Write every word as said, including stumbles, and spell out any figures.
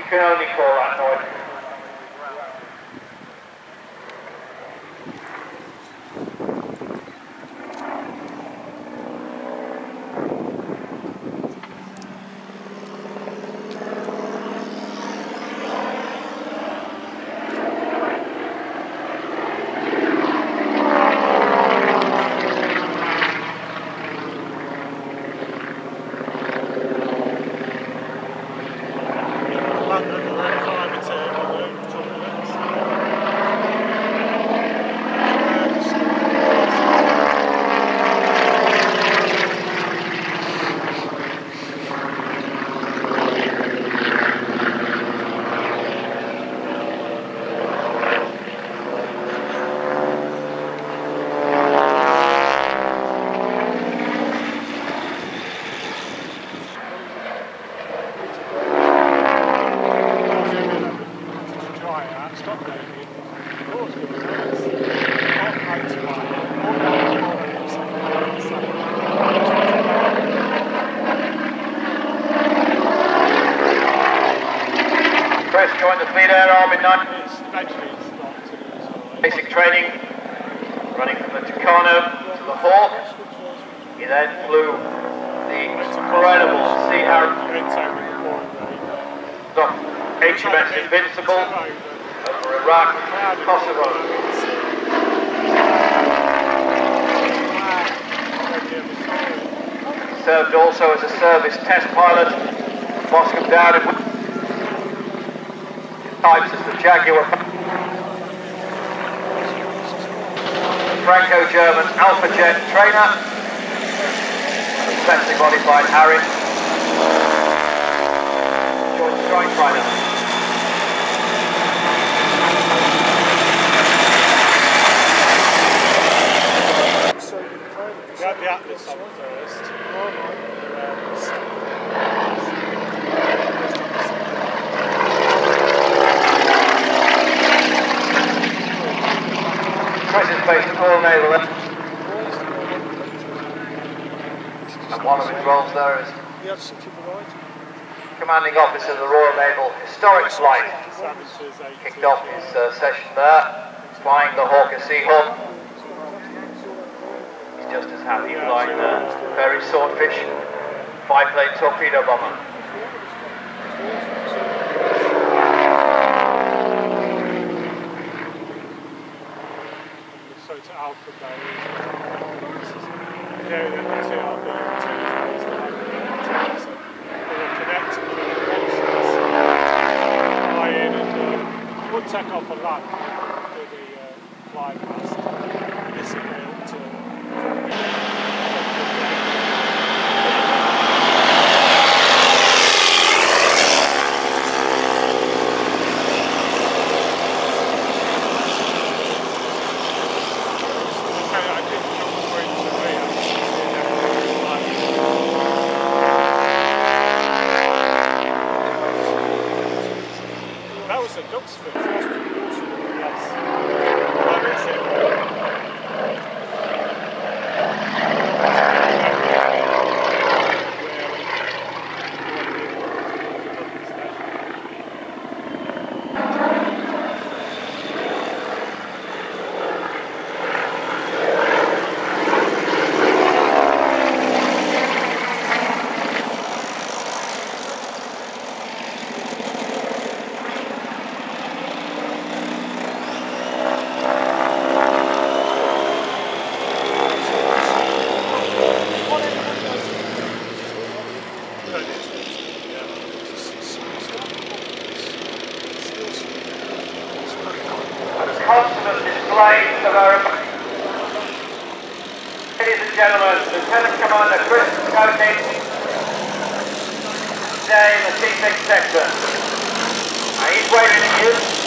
can only call that noise. Join the fleet air arm in nine. Basic training, running from the Tucano to the Hawk. He then flew the incredible Sea Arrow H M S Invincible over Iraq, Kosovo. Served also as a service test pilot, Moscow down in types as the Jaguar, Franco-German Alpha Jet trainer, specially modified Harris, Joint Strike Fighter. We had the Atlas on first. Present based at Royal Naval Air. And one of his roles there is Commanding Officer of the Royal Naval Historic Flight. Kicked off his uh, session there, flying the Hawker Seahawk. He's just as happy flying the Very Swordfish five-plane torpedo bomber. To Alpha Bay. Yeah, the two Alpha Bay. So they were connected to the connections. Fly in and uh, would take off a land for the uh, fly past. This is to Constant displays of our... Ladies and gentlemen, Lieutenant Commander Chris Coating, today in the T six sector. Now he's waving at you.